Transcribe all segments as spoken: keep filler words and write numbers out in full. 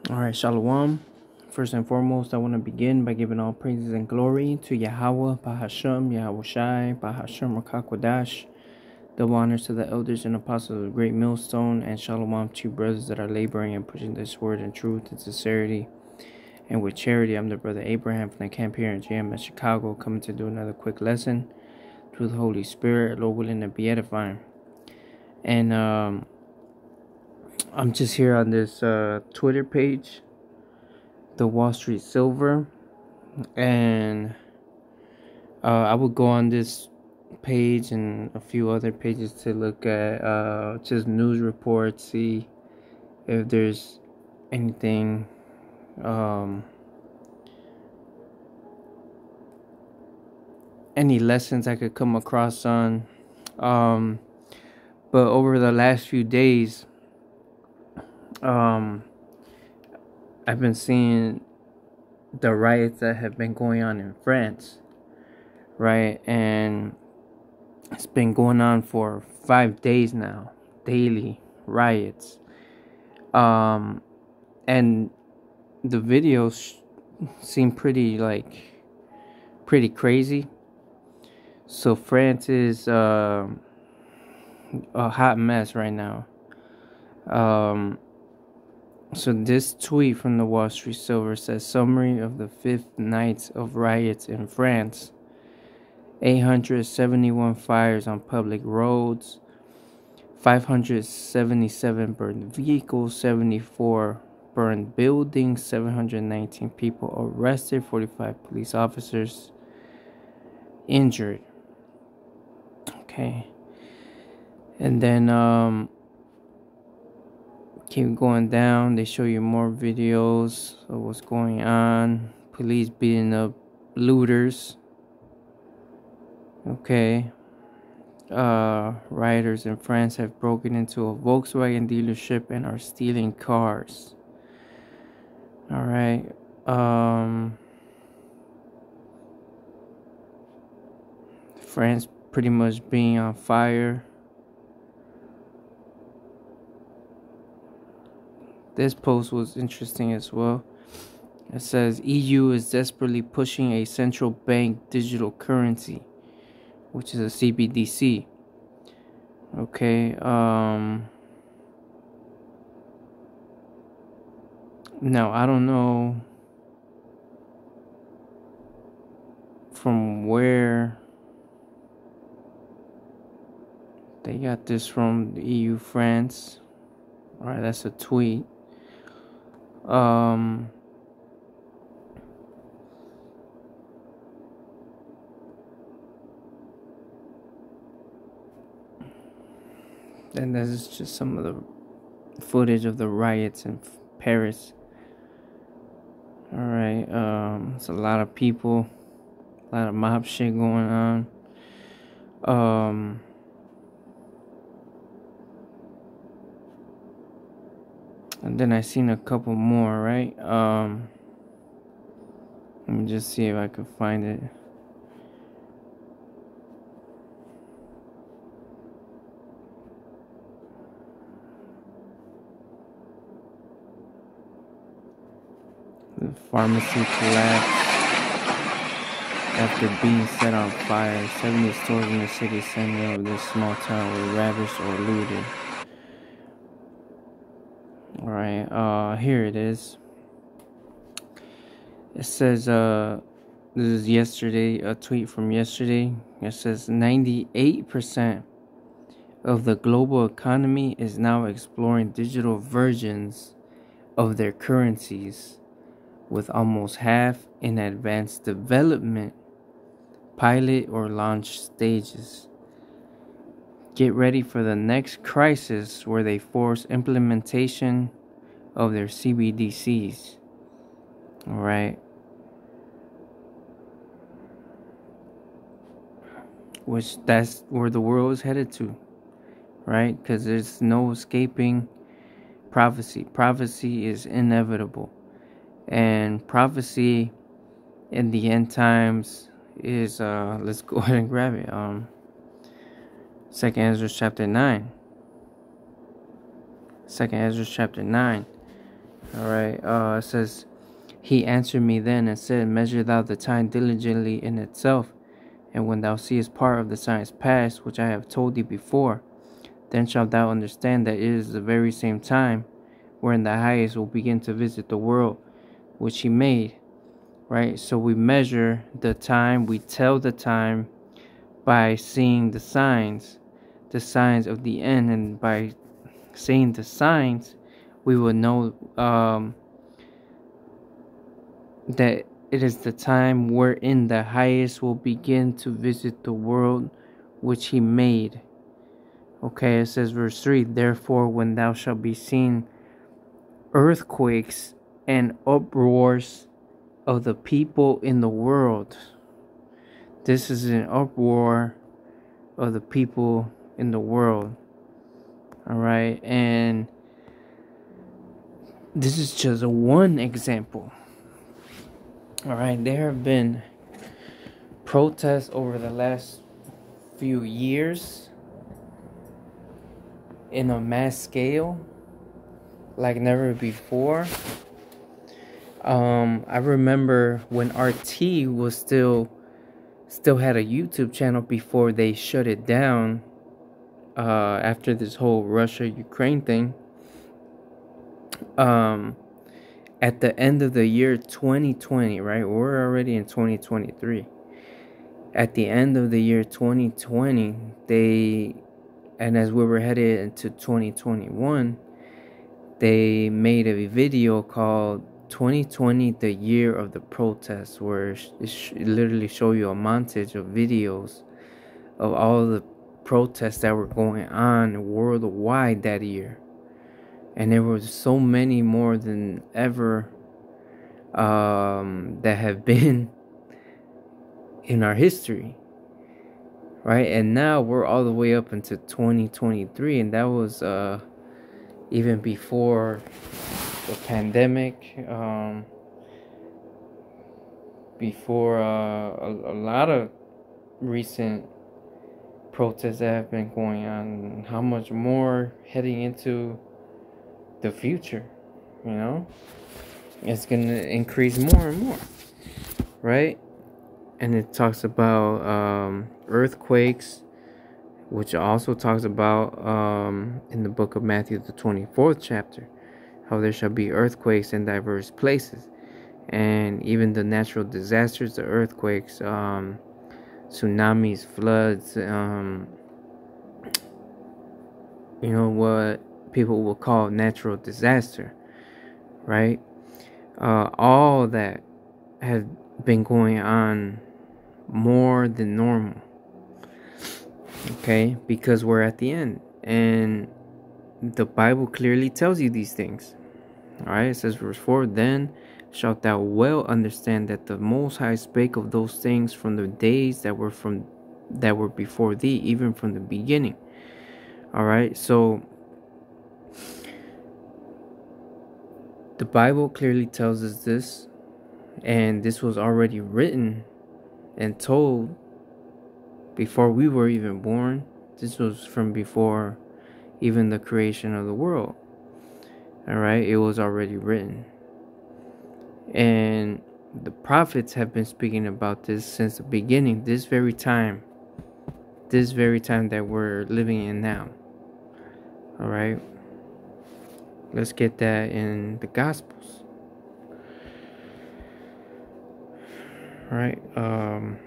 All right, Shalom. First and foremost, I want to begin by giving all praises and glory to Yahweh, Bahashem, Yahweh Shai, Bahashem Rakakwadash. Double honors to the elders and apostles of the Great Millstone, and Shalom to brothers that are laboring and pushing this word in truth and sincerity and with charity. I'm the brother Abraham from the camp here in J M S Chicago, coming to do another quick lesson through the Holy Spirit, Lord willing, to be edifying. And um, I'm just here on this uh, Twitter page, the Wall Street Silver, and uh, I would go on this page and a few other pages to look at uh, just news reports, see if there's anything um, any lessons I could come across on. Um, but over the last few days, um, I've been seeing the riots that have been going on in France, right? And it's been going on for five days now, daily riots. Um, and the videos seem pretty, like, pretty crazy. So France is uh, a hot mess right now. Um, so this tweet from the Wall Street Silver says, summary of the fifth nights of riots in France. eight hundred seventy-one fires on public roads, five hundred seventy-seven burned vehicles, seventy-four burned buildings, seven hundred nineteen people arrested, forty-five police officers injured. Okay. And then um keep going down. They show you more videos of what's going on. Police beating up looters. Okay. Uh, rioters in France have broken into a Volkswagen dealership and are stealing cars. Alright. Um, France pretty much being on fire. This post was interesting as well. It says E U is desperately pushing a central bank digital currency, which is a C B D C. Okay. Um. Now I don't know from where they got this from. The E U, France. All right, that's a tweet. Um. And this is just some of the footage of the riots in Paris. Alright, um, it's a lot of people, a lot of mob shit going on. Um, and then I seen a couple more, right? Um, let me just see if I can find it. The pharmacy collapsed after being set on fire. seventy stores in the city center of this small town were ravaged or looted. Alright, uh, here it is. It says, uh, this is yesterday, a tweet from yesterday. It says ninety-eight percent of the global economy is now exploring digital versions of their currencies, with almost half in advanced development, pilot, or launch stages. Get ready for the next crisis where they force implementation of their C B D Cs. Alright. Which that's where the world is headed to. Right? Because there's no escaping prophecy. Prophecy is inevitable. And prophecy in the end times is, uh, let's go ahead and grab it. Um, Second Ezra chapter nine. Second Ezra chapter nine. All right. Uh, it says, he answered me then and said, measure thou the time diligently in itself, and when thou seest part of the signs past, which I have told thee before, then shalt thou understand that it is the very same time wherein the highest will begin to visit the world which he made. Right? So we measure the time, we tell the time by seeing the signs, the signs of the end, and by seeing the signs, we will know um, that it is the time wherein the highest will begin to visit the world which he made. Okay, it says verse three, therefore when thou shalt be seen earthquakes and uproars of the people in the world. This is an uproar of the people in the world. Alright, and this is just one example. Alright, there have been protests over the last few years in a mass scale like never before. Um, I remember when R T was still still had a YouTube channel before they shut it down uh, after this whole Russia-Ukraine thing. Um, at the end of the year twenty twenty, right? We're already in twenty twenty-three. At the end of the year twenty twenty, they, and as we were headed into twenty twenty-one, they made a video called twenty twenty, the year of the protests, where it sh- literally show you a montage of videos of all the protests that were going on worldwide that year. And there were so many more than ever um, that have been in our history, right? And now we're all the way up into twenty twenty-three, and that was uh, even before the pandemic, um, before uh, a, a lot of recent protests that have been going on. How much more heading into the future, you know? It's going to increase more and more, right? And it talks about um, earthquakes, which also talks about um, in the book of Matthew, the twenty-fourth chapter, how there shall be earthquakes in diverse places. And even the natural disasters, the earthquakes, um, tsunamis, floods, um, you know, what people will call natural disaster, right? Uh, all that has been going on more than normal, okay? Because we're at the end. And the Bible clearly tells you these things. All right, it says verse four, then shalt thou well understand that the Most High spake of those things from the days that were from that were before thee, even from the beginning. All right, so the Bible clearly tells us this, and this was already written and told before we were even born. This was from before even the creation of the world. All right, it was already written. And the prophets have been speaking about this since the beginning, this very time, this very time that we're living in now. All right, let's get that in the Gospels. All right, um,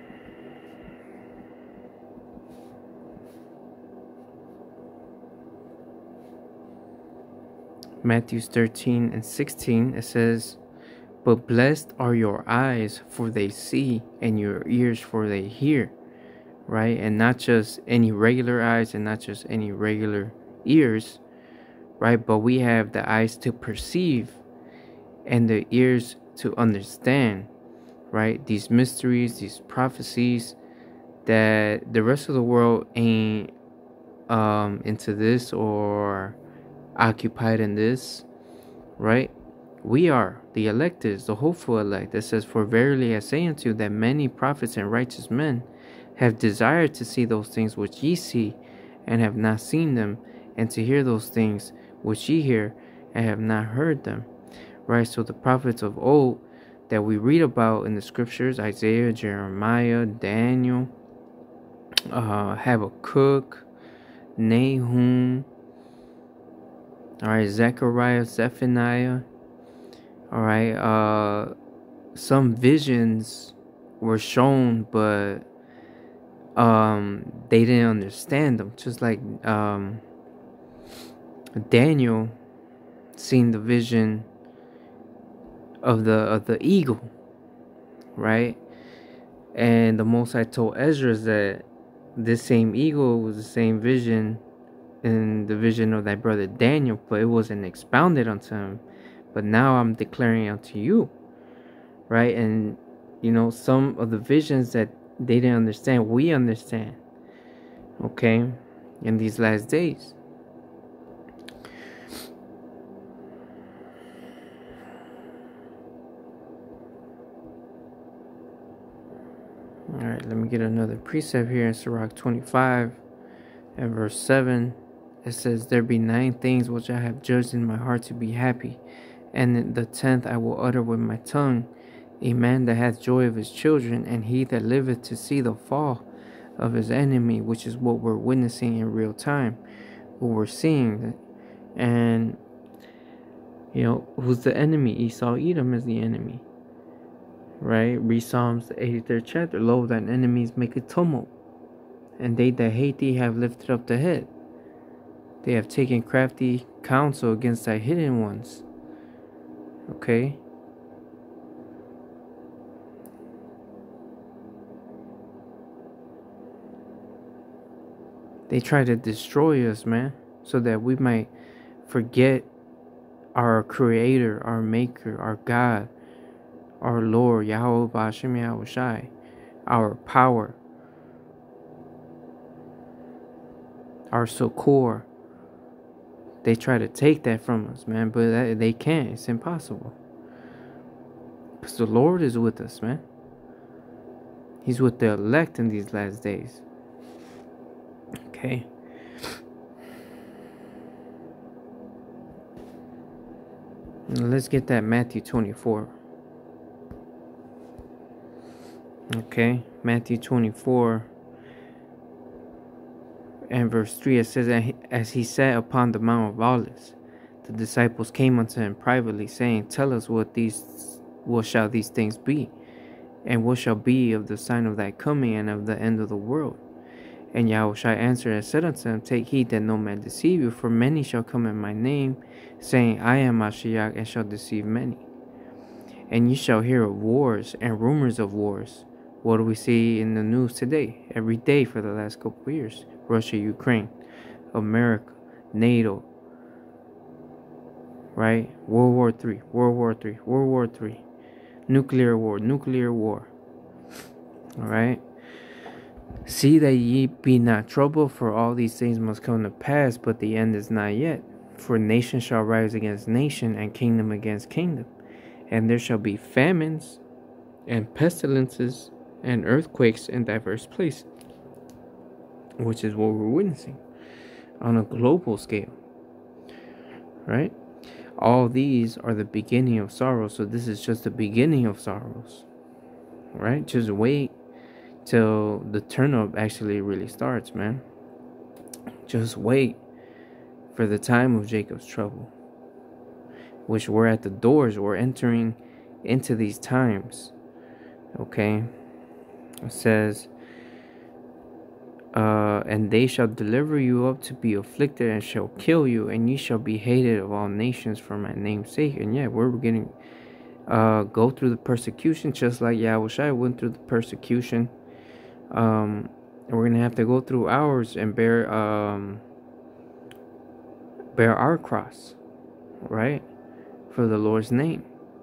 Matthew thirteen and sixteen, it says, but blessed are your eyes, for they see, and your ears, for they hear. Right? And not just any regular eyes and not just any regular ears, right? But we have the eyes to perceive and the ears to understand, right? These mysteries, these prophecies that the rest of the world ain't um, into this or occupied in this, right? We are the electors, the hopeful elect. It says, for verily I say unto you that many prophets and righteous men have desired to see those things which ye see, and have not seen them, and to hear those things which ye hear, and have not heard them. right? So the prophets of old that we read about in the scriptures, Isaiah, Jeremiah, Daniel, uh, Habakkuk, Nahum, all right, Zechariah, Zephaniah, all right, uh, some visions were shown, but um, they didn't understand them. Just like um, Daniel seen the vision of the of the eagle, right? And the Most High told Ezra that this same eagle was the same vision in the vision of thy brother Daniel, but it wasn't expounded unto him. But now I'm declaring unto you, right? And you know, some of the visions that they didn't understand, we understand, okay, in these last days. All right, let me get another precept here in Sirach twenty-five and verse seven. It says, there be nine things which I have judged in my heart to be happy, and the tenth I will utter with my tongue. A man that hath joy of his children, and he that liveth to see the fall of his enemy, which is what we're witnessing in real time, what we're seeing. And, you know, who's the enemy? Esau, Edom is the enemy. Right? Read Psalms, the eighty-third chapter. Lo, thine enemies make a tumult, and they that hate thee have lifted up the head. They have taken crafty counsel against thy hidden ones. Okay? They try to destroy us, man, so that we might forget our Creator, our Maker, our God, our Lord, Yahweh Ba'ashem Yahushai, our power, our succor. They try to take that from us, man, but that, they can't. It's impossible. Because the Lord is with us, man. He's with the elect in these last days. Okay. Now let's get that Matthew twenty-four. Okay, Matthew twenty-four and verse three, it says, as he sat upon the Mount of Olives, the disciples came unto him privately, saying, tell us what these what shall these things be, and what shall be of the sign of thy coming and of the end of the world? And Yahushua answered and said unto them, take heed that no man deceive you, for many shall come in my name, saying, I am Mashiach, and shall deceive many. And ye shall hear of wars and rumors of wars. What do we see in the news today? Every day for the last couple of years. Russia, Ukraine, America, NATO, right? World War Three, World War Three, World War Three, nuclear war, nuclear war. All right. See that ye be not troubled, for all these things must come to pass, but the end is not yet. For nation shall rise against nation, and kingdom against kingdom. And there shall be famines, and pestilences, and earthquakes in diverse places. Which is what we're witnessing on a global scale. Right? All these are the beginning of sorrows. So this is just the beginning of sorrows. Right? Just wait till the turn up actually really starts, man. Just wait for the time of Jacob's trouble, which we're at the doors. We're entering into these times. Okay? It says, uh, and they shall deliver you up to be afflicted, and shall kill you, and ye shall be hated of all nations for my name's sake. And yeah, we're getting uh, go through the persecution, just like Yahushua went through the persecution. Um, and we're gonna have to go through ours and bear um, bear our cross, right, for the Lord's name.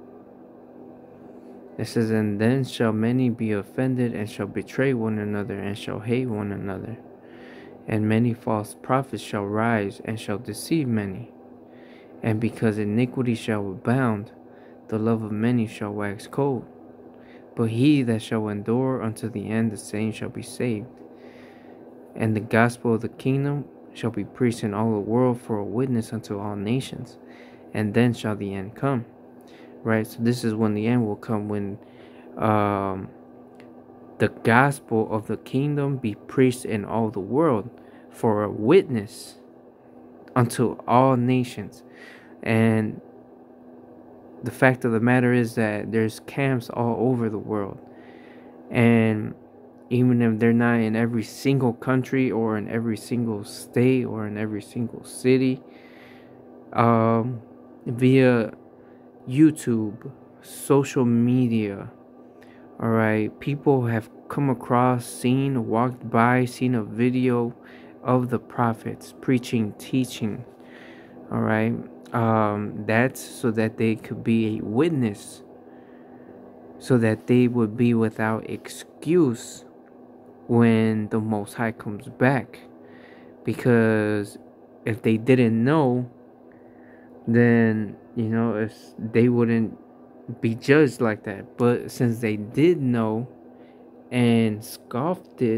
It says, and then shall many be offended, and shall betray one another, and shall hate one another. And many false prophets shall rise, and shall deceive many. And because iniquity shall abound, the love of many shall wax cold. But he that shall endure unto the end, the same shall be saved. And the gospel of the kingdom shall be preached in all the world for a witness unto all nations. And then shall the end come. right? So this is when the end will come, when um, the gospel of the kingdom be preached in all the world for a witness unto all nations. And the fact of the matter is that there's camps all over the world, and even if they're not in every single country or in every single state or in every single city, um, via YouTube, social media, all right, people have come across, seen, walked by, seen a video of the prophets preaching, teaching, all right. Um, that's so that they could be a witness, so that they would be without excuse when the Most High comes back. Because if they didn't know, then, you know, if they wouldn't be judged like that. But since they did know and scoffed it,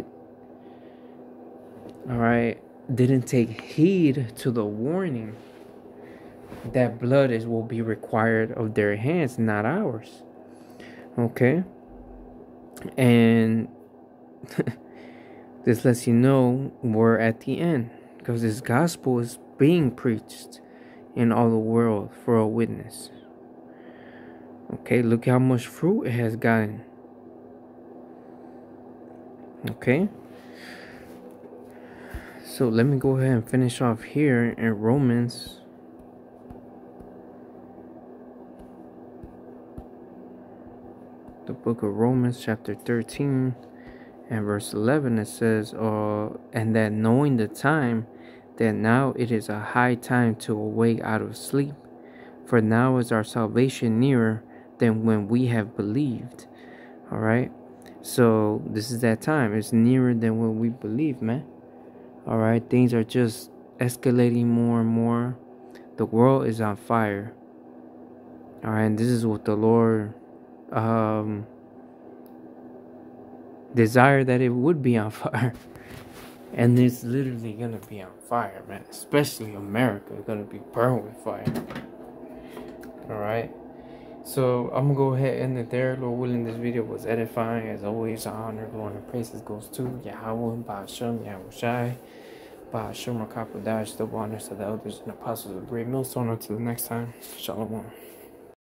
all right, didn't take heed to the warning, that blood is will be required of their hands, not ours. Okay? And this lets you know we're at the end, because this gospel is being preached in all the world for a witness. Okay, look how much fruit it has gotten. Okay, so let me go ahead and finish off here in Romans. The book of Romans, chapter thirteen. And verse eleven, it says, uh, and that knowing the time, that now it is a high time to awake out of sleep. For now is our salvation nearer than when we have believed. All right. So this is that time. It's nearer than when we believe, man. All right. Things are just escalating more and more. The world is on fire. All right. And this is what the Lord um desire, that it would be on fire. And it's literally gonna be on fire, man. Especially America is gonna be burned with fire. Alright, so I'm gonna go ahead and end it there. Lord willing, this video was edifying. As always, honor, glory, and praises goes to Yahweh, Ba'ashem, Yahushai, Ba'ashem, Rakapadash, double honors to the elders and apostles of the great millstone. Until the next time, Shalom.